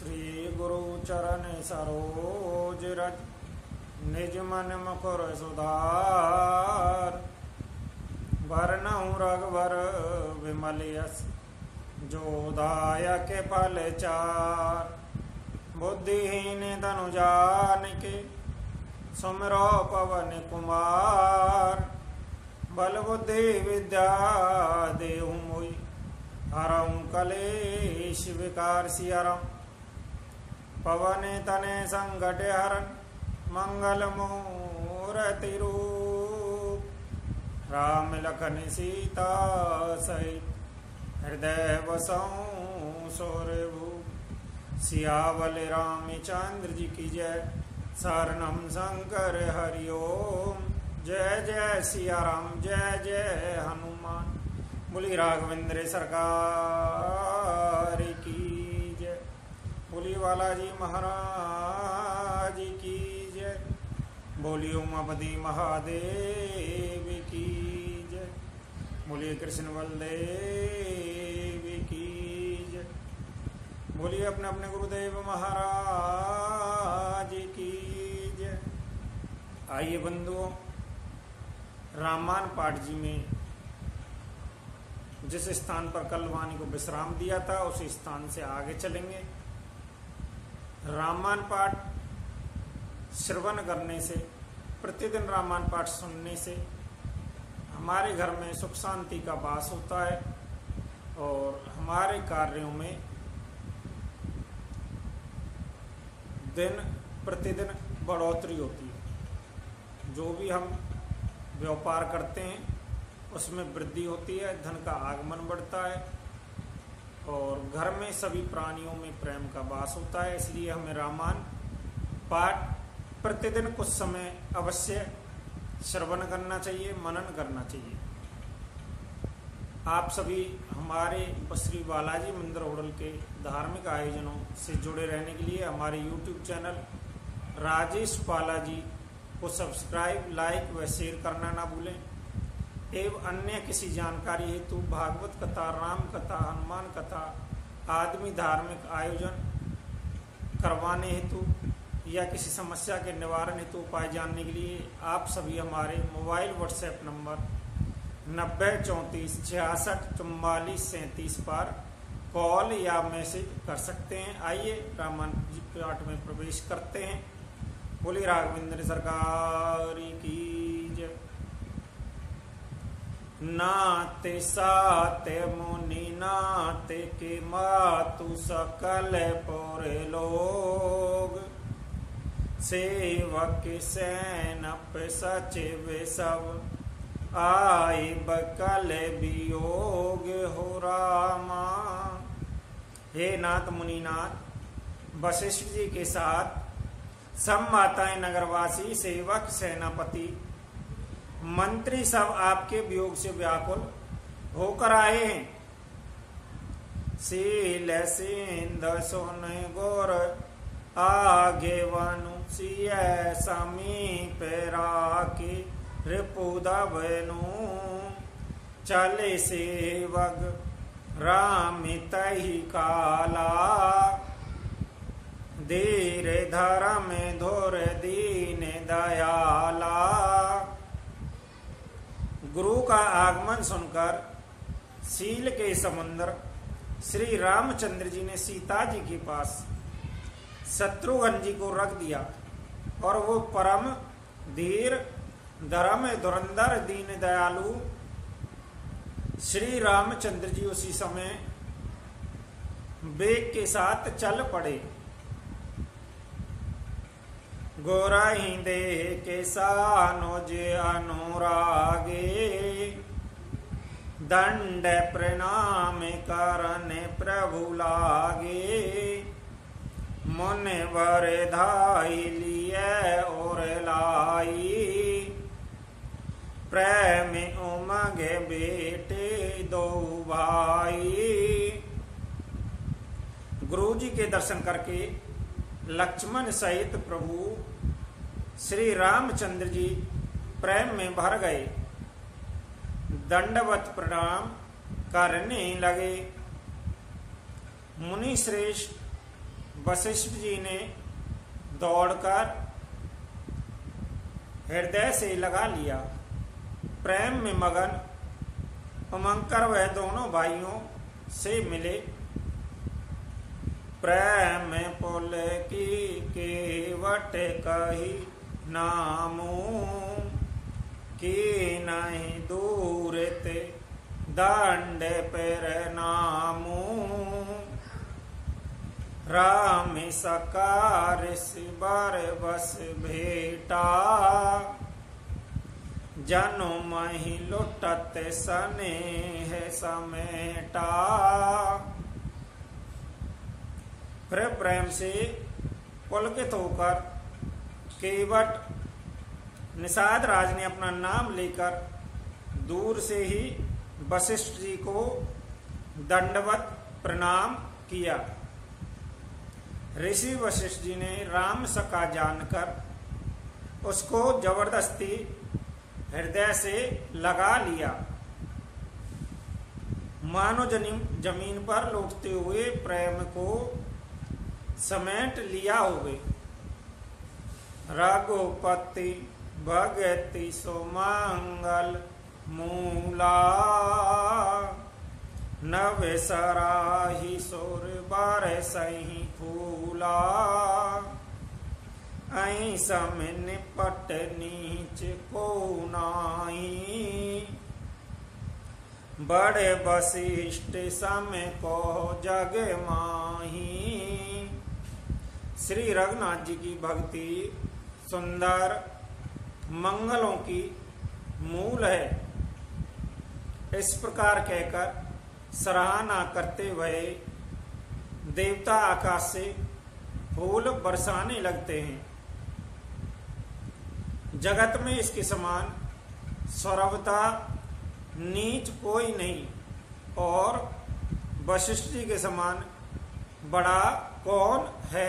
श्री गुरु चरण सरोज रज निज मन मुकुर सुधार। वरनहुँ रघुवर विमल यस जो दायक फल चार। बुद्धिहीन तनु जानिके सुमिरो पवन कुमार। बल बुद्धि विद्या देहु मोहि हरऊँ कलेश विकार सियरम्। पवन तने संकट हरन मंगल मूरति रूप। राम लखन सीता सहित हृदय बसऊँ सोरभूप। सियावल रामचंद्र जी की जय। शरणम शंकर हरिओम। जय जय सिया राम जय जय हनुमान। बोली राघवेंद्र सरकार की जय। बोली बालाजी महाराज की जय। बोली उमापति महादेव की जय। बोलिए कृष्ण बलदेव की जय। बोलिए अपने अपने गुरुदेव महाराज की जय। आइए बंधुओं, रामायण पाठ जी में जिस स्थान पर कल वाणी को विश्राम दिया था उसी स्थान से आगे चलेंगे। रामायण पाठ श्रवण करने से, प्रतिदिन रामायण पाठ सुनने से हमारे घर में सुख शांति का वास होता है और हमारे कार्यों में दिन प्रतिदिन बढ़ोतरी होती है। जो भी हम व्यापार करते हैं उसमें वृद्धि होती है, धन का आगमन बढ़ता है और घर में सभी प्राणियों में प्रेम का वास होता है। इसलिए हमें रामायण पाठ प्रतिदिन कुछ समय अवश्य श्रवण करना चाहिए, मनन करना चाहिए। आप सभी हमारे श्री बालाजी मंदिर होटल के धार्मिक आयोजनों से जुड़े रहने के लिए हमारे YouTube चैनल राजेश बालाजी को सब्सक्राइब, लाइक व शेयर करना ना भूलें। एवं अन्य किसी जानकारी हेतु भागवत कथा, राम कथा, हनुमान कथा आदि धार्मिक आयोजन करवाने हेतु या किसी समस्या के निवारण हेतु उपाय जानने के लिए आप सभी हमारे मोबाइल व्हाट्सएप नंबर 9034664437 पर कॉल या मैसेज कर सकते हैं। आइए रामायण पाठ में प्रवेश करते हैं। बोली राघवेंद्र सरकार की जय। नाते साते मुनि नाते के मातु सकल पोरे लोग। सेवक सैनप सचिव सब आए बकल वियोग हो रामा। हे नाथ मुनिनाथ, वशिष्ठ जी के साथ सब माताएं, नगरवासी, सेवक, सेनापति, मंत्री सब आपके वियोग से व्याकुल होकर आए हैं। शील सिंध सोन गोर आगे वनु सिय समीप राके रिपुदवनु। चले सेवक रामित ही काला। धीर धर्म धोर दीन दयाला। गुरु का आगमन सुनकर शील के समुद्र श्री रामचंद्र जी ने सीता जी के पास शत्रुघ्न जी को रख दिया और वो परम धीर धर्म धुरंधर दीन दयालु श्री रामचंद्र जी उसी समय वेग के साथ चल पड़े। गोरा ही देह के सानोज अनुरागे। दंड प्रणाम करने प्रभु लागे। मन वर धाई लिए और लाई। प्रेम उमग बेटे दो भाई। गुरु जी के दर्शन करके लक्ष्मण सहित प्रभु श्री रामचंद्र जी प्रेम में भर गए। दंडवत प्रणाम करने लगे। मुनि श्रेष्ठ वशिष्ठ जी ने दौड़कर हृदय से लगा लिया। प्रेम में मगन उमंकर वह दोनों भाइयों से मिले। प्रेम पुल की केवट कही नामू की नहीं दूर ते दंड पर नामू। राम सकार बार बस भेटा जनु मही लुटत स्नेह समेटा। फिर प्रेम से पुलकित होकर केवट निषाद राज ने अपना नाम लेकर दूर से ही वशिष्ठ जी को दंडवत प्रणाम किया। ऋषि वशिष्ठ जी ने राम सका जानकर उसको जबरदस्ती हृदय से लगा लिया। मानो जमीन पर लौटते हुए प्रेम को समेट लिया हुए। रघुपति भगति सुमंगल मूला नवे सराही सुर बार सही फूला। ऐ सम निपट नीच को नाई बड़े वशिष्ठ समय को जग माही। श्री रघुनाथ जी की भक्ति सुंदर मंगलों की मूल है। इस प्रकार कहकर सराहना करते हुए देवता आकाश से फूल बरसाने लगते हैं। जगत में इसके समान सौरभता नीच कोई नहीं और वशिष्ठ जी के समान बड़ा कौन है।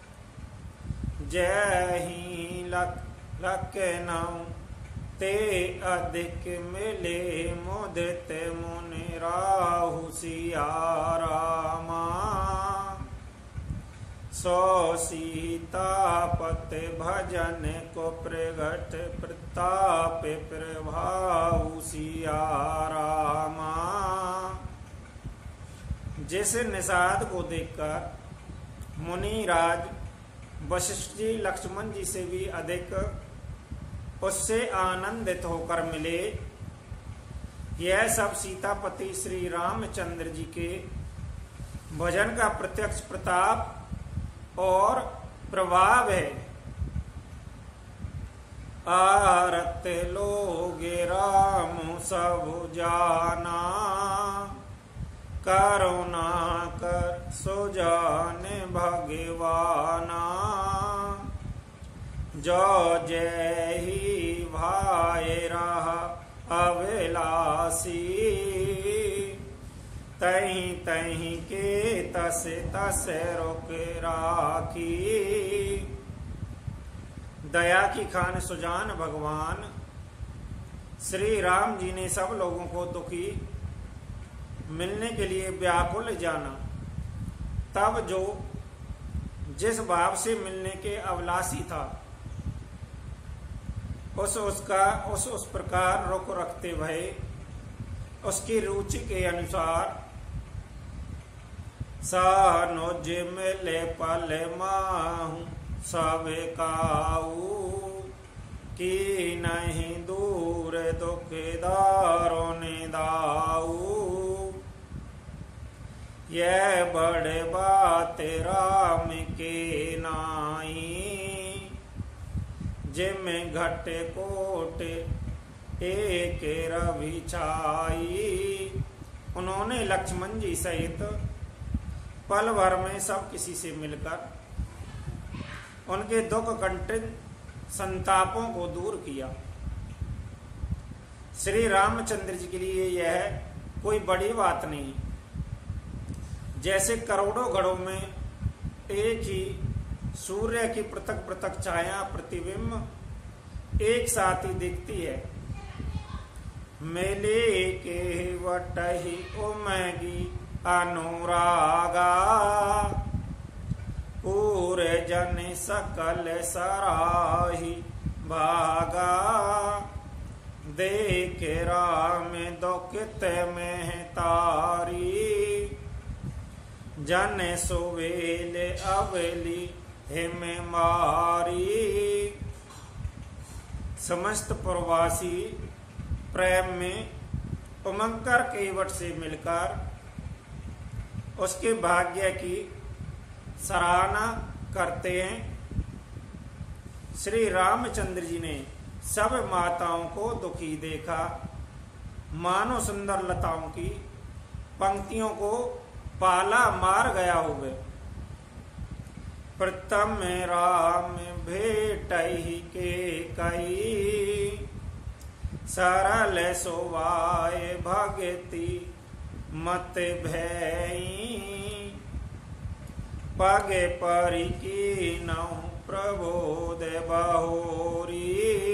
जय ही लख लख नाउ ते अधिक मिले मुदित मुनि राहु सिया रामा। सो सीतापत भजन को प्रगट प्रताप प्रभाऊ सिया रामा। जिस निषाद को देखकर मुनिराज वशिष्ठ जी लक्ष्मण जी से भी अधिक उससे आनंदित होकर मिले, यह सब सीतापति श्री रामचंद्र जी के भजन का प्रत्यक्ष प्रताप और प्रभाव है। आरत लोगे राम सब जाना करुणा कर सुजान भगवाना। जो जय ही भाई रहा अभिलाषी तही तही के तस तस रोक राखी। दया की खान सुजान भगवान श्री राम जी ने सब लोगों को दुखी मिलने के लिए व्याकुल जाना। तब जो जिस भाव से मिलने के अभिलाषी था उस प्रकार रुख रखते हुए उसकी रुचि के अनुसार सानुज मिले पल माहू सब काऊ की नहीं दूर दुखदारों ने दाऊ। यह बड़े बात राम के नाई जिम घट कोट एक रवि छाई। उन्होंने लक्ष्मण जी सहित पल भर में सब किसी से मिलकर उनके दुख कंठित संतापों को दूर किया। श्री रामचंद्र जी के लिए यह कोई बड़ी बात नहीं। जैसे करोड़ों घड़ों में एक ही सूर्य की पृथक पृथक छाया प्रतिबिंब एक साथ ही दिखती है। मेले के वटही उमगी अनुरागा पूरे जन सकल सराही भागा, देख राम दुखित में तारी, जन सुवेल अवली हिम मारी। समस्त प्रवासी प्रेम में उमंकर केवट से मिलकर उसके भाग्य की सराहना करते हैं। श्री रामचंद्र जी ने सब माताओं को दुखी देखा, मानो सुंदर लताओं की पंक्तियों को पाला मार गया होवे। प्रथम राम भेटहि के कई, सरल सोवाय भगति मत भयई, पगे परि कीनहु प्रबोध बहोरी,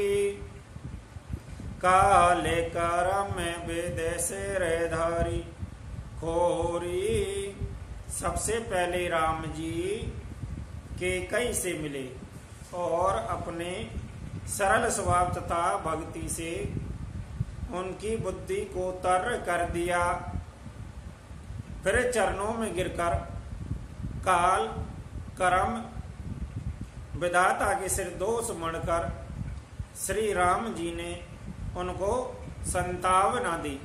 काले करम विदे सिर धरी खोरी। सबसे पहले राम जी केकई से मिले और अपने सरल स्वभाव तथा भक्ति से उनकी बुद्धि को तर कर दिया। फिर चरणों में गिरकर काल कर्म विधाता के सिर दोष मणकर श्री राम जी ने उनको संतावना दी।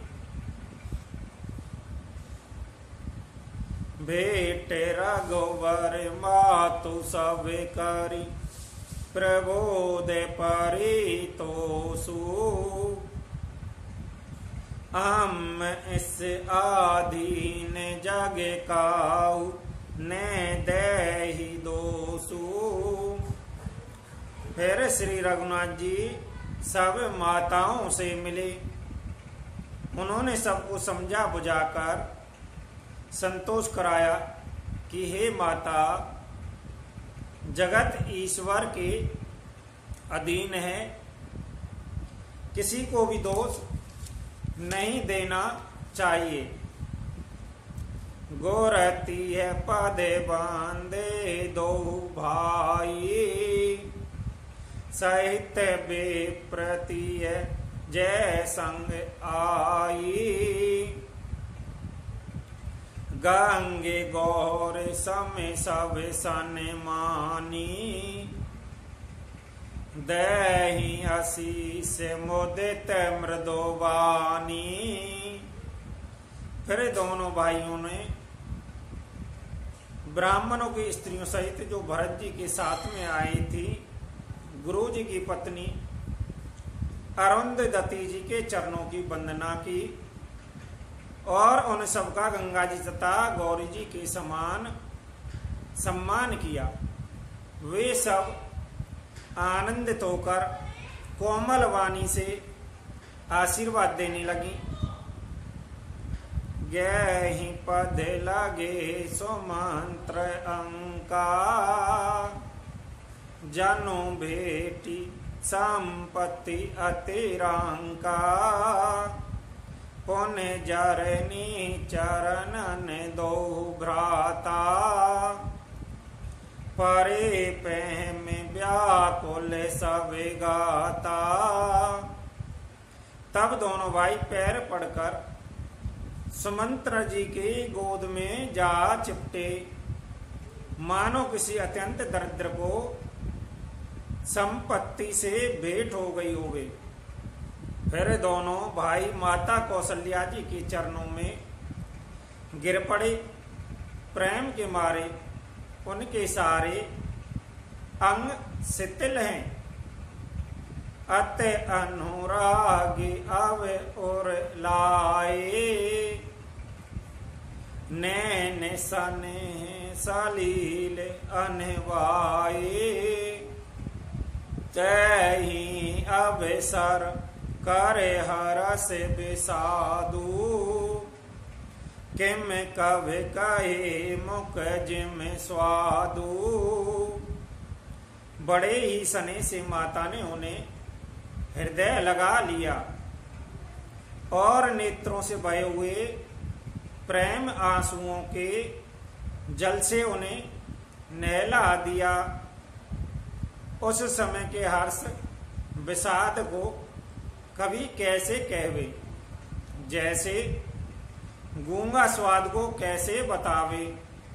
भेट रघुवर मातु सब करी, प्रबोध परितोषु, हम इस आधीन जग काहू ने देहि दोषु। फिर श्री रघुनाथ जी सब माताओं से मिले। उन्होंने सबको समझा बुझाकर संतोष कराया कि हे माता, जगत ईश्वर के अधीन है, किसी को भी दोष नहीं देना चाहिए। गोरती है पदे बांधे दो भाई, साहित्य विप्रति है जय संग आई, गंगे गौर समय सब सन मानी, दही आशीष मुदित मृदोवानी। फिर दोनों भाइयों ने ब्राह्मणों की स्त्रियों सहित जो भरत जी के साथ में आई थी, गुरु जी की पत्नी अरुंधति जी के चरणों की वंदना की और उन सबका गंगा जी तथा गौरी जी के समान सम्मान किया। वे सब आनंदित होकर कोमल वाणी से आशीर्वाद देने लगी। गहि पद लगे सुमंत्र अंका, जनु भेटी संपत्ति अतिरंका, पुण्य जरनी चरणन दो भ्राता, परे प्रेम व्याकुल सब गाता। तब दोनों भाई पैर पड़कर सुमंत्र जी की गोद में जा चिपटे, मानो किसी अत्यंत दरिद्र को संपत्ति से भेंट हो गई होवे। फिर दोनों भाई माता कौशल्या जी के चरणों में गिर पड़े। प्रेम के मारे उनके सारे अंग शिथिल हैं। अत अनुरागी अब और लाए, नैन सने सलील अनवाए, तही अवसर करे हरस विषादु, किम कवि कहे मुख जिम स्वादु। बड़े ही सने से माता ने उन्हें हृदय लगा लिया और नेत्रों से बहे हुए प्रेम आंसुओं के जल से उन्हें नहला दिया। उस समय के हर्ष विषाद को कभी कैसे कहवे, जैसे गूंगा स्वाद को कैसे बतावे।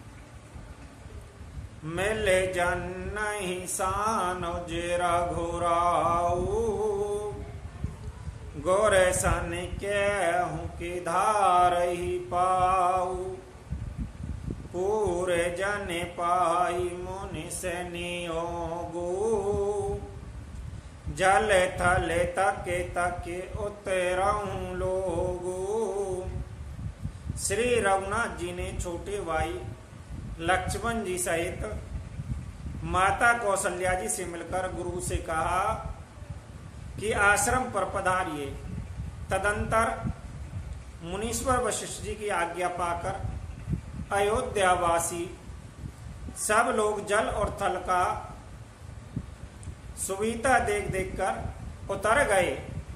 मिले जन नहीं सान जेरा घोराऊ, गोरे सन कहूँ कि धार ही पाऊ। पूरे जन पाई मुनि से नियोगू, जल थल तके तके उतरऊं लोगू। श्री रघुनाथ जी ने छोटे भाई लक्ष्मण जी सहित माता कौशल्या जी से मिलकर गुरु से कहा कि आश्रम पर पधारिए। तदंतर मुनीश्वर वशिष्ठ जी की आज्ञा पाकर अयोध्यावासी सब लोग जल और थल का सुविधा देख देख कर उतर गए।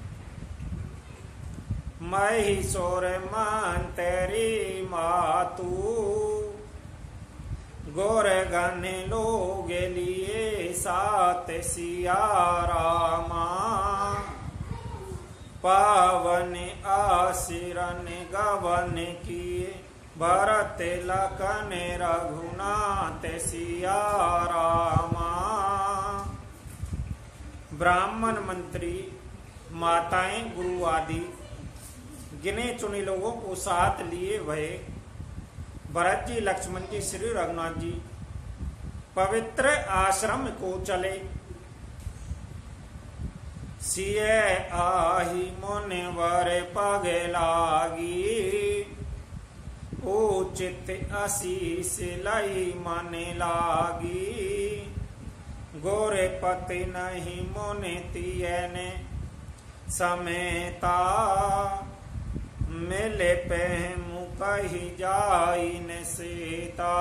मैं ही सोर मान तेरी मातू, गोर गाने लोग लिए सात सिया रामा। पावन आशिरन गवन किए, भरत लखन रघुनाथ सिया रामा। ब्राह्मण मंत्री माताएं गुरु आदि गिने चुने लोगों को साथ लिए भय भरत जी लक्ष्मण जी श्री रघुनाथ जी पवित्र आश्रम को चले। सिए आही मुनिवर पग लागी, उचित आशीष लई मन लागी। गोरे पति नहीं मुनि तियने समेता, मिले पहमु कही जाई न सीता।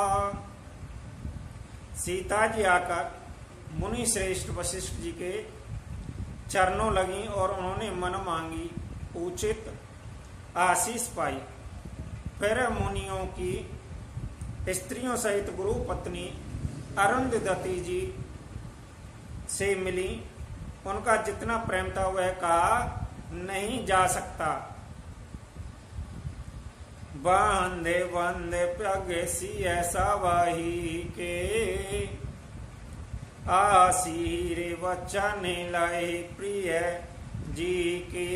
सीता जी आकर मुनि श्रेष्ठ वशिष्ठ जी के चरणों लगी और उन्होंने मन मांगी उचित आशीष पाई। फिर मुनियों की स्त्रियों सहित गुरु पत्नी अरुंधति जी से मिली। उनका जितना प्रेम था वह कहा नहीं जा सकता। बंदे बंदे प्यगसी ऐसा वही के, आशीर वचन लय प्रिय जी के।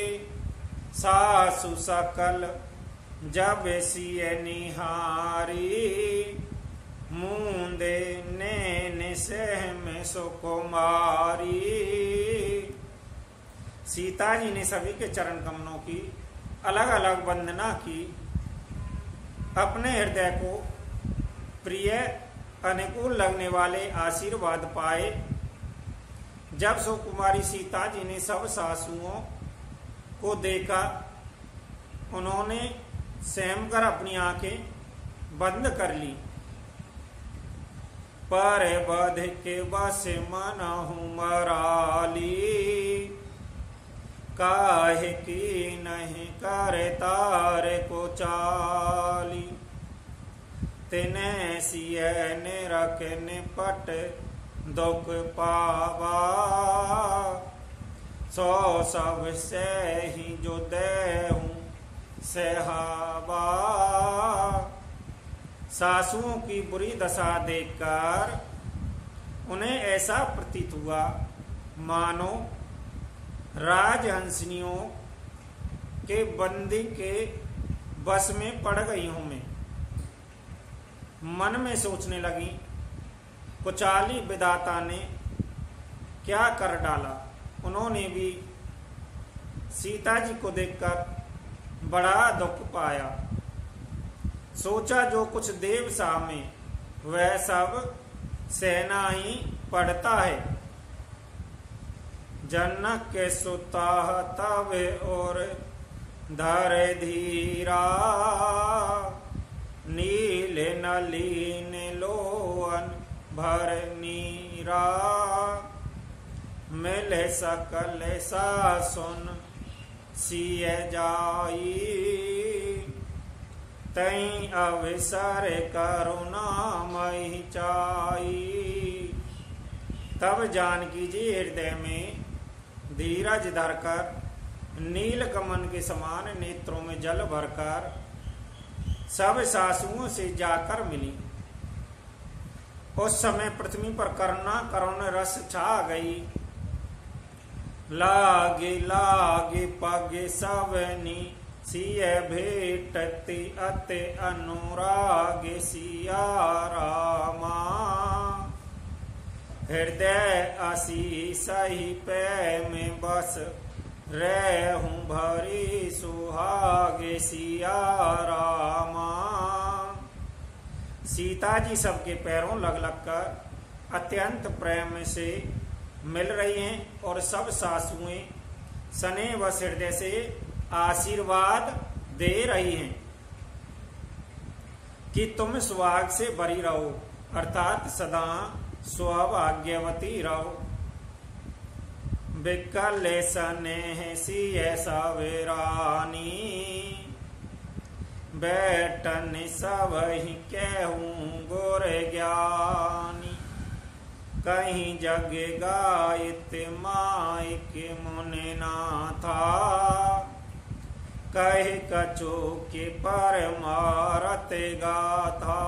सासु सकल जब सिय निहारी, मुंदे नैन सह में सुकुमारी। सीता जी ने सभी के चरण कमलों की अलग अलग वंदना की। अपने हृदय को प्रिय अनुकूल लगने वाले आशीर्वाद पाए। जब सुकुमारी सीता जी ने सब सासुओं को देखा, उन्होंने सहम कर अपनी आंखें बंद कर ली। पर बध के बस मन मराली, काहे की नहीं करे तार को चाली। तिने सिय निरख निपट दुख पावा, सो सब से ही जो देहूं सहावा। सासुओं की बुरी दशा देखकर उन्हें ऐसा प्रतीत हुआ मानो राजहंसनियों के बंदी के बस में पड़ गई हूं मैं। मन में सोचने लगी, कुचाली विधाता ने क्या कर डाला। उन्होंने भी सीता जी को देखकर बड़ा दुख पाया। सोचा जो कुछ देव सा में वह सब सहना ही पड़ता है। जनक के सुता तब और धर धीरा, नील नलीन लोअन भर नीरा। मिल सकल सा सुन सिय जाई, तई अवसर करुणामयि चाई। तब जानकी जी हृदय में धीरज धरकर नील कमल के समान नेत्रों में जल भरकर सब सासुओं से जाकर मिली। उस समय पृथ्वी पर करुण रस छा गई। लागे लागे पगे सवनी सिय भेटति अति अनुरागे सिया रामा। हृदय आशीष ही पै में बस रहूं भरी सुहागे सिया रामा। सीता जी सबके पैरों लग लग कर अत्यंत प्रेम से मिल रही हैं और सब सासुएं स्नेह व हृदय से आशीर्वाद दे रही हैं कि तुम सुहाग से भरी रहो, अर्थात सदा सौभाग्यवती रहो। बिकल स्नेह सिय सवेरानी बैठन सबहि कहूँ गुर ज्ञानी। कहीं जग गायत माइक मुनि नाथा कह कछु के परमारत गाथा।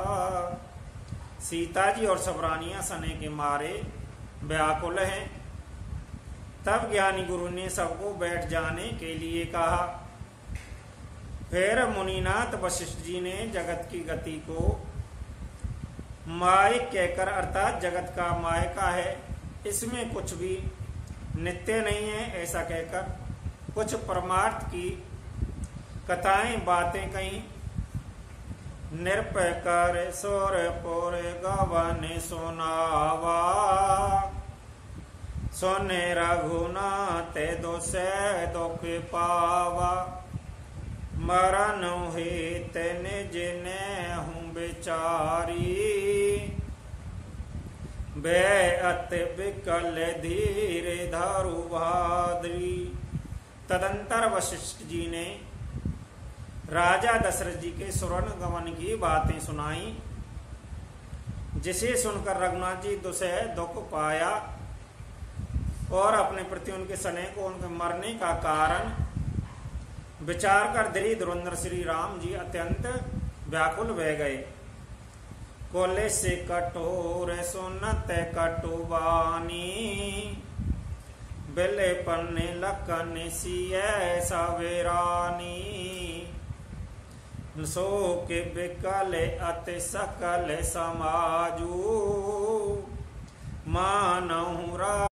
सीता जी और सब रानियां स्नेह के मारे व्याकुल हैं। तब ज्ञानी गुरु ने सबको बैठ जाने के लिए कहा। फिर मुनिनाथ वशिष्ठ जी ने जगत की गति को मायिक कहकर, अर्थात जगत का मायका है, इसमें कुछ भी नित्य नहीं है, ऐसा कहकर कुछ परमार्थ की कथाएं बातें कहीं। नृप कर सोर पुर गवन सुनावा सोने रघुनाथ दोषे दुख पावा। मरण हित निज ने हूँ बिचारी बे अत विकल धीरे धरु भाद्री। तदंतर वशिष्ठ जी ने राजा दशरथ जी के स्वर्ण गमन की बातें सुनाई, जिसे सुनकर रघुनाथ जी दुसह दुख पाया और अपने प्रति उनके स्नेह को उनके मरने का कारण विचार कर धीरे धुरंधर श्री राम जी अत्यंत व्याकुल बह गए। कोले से कठोर सुनत कटुबानी बिले पन्ने लखन सिय सवेरानी। सो के बिकल अति सकल समाजू मानहु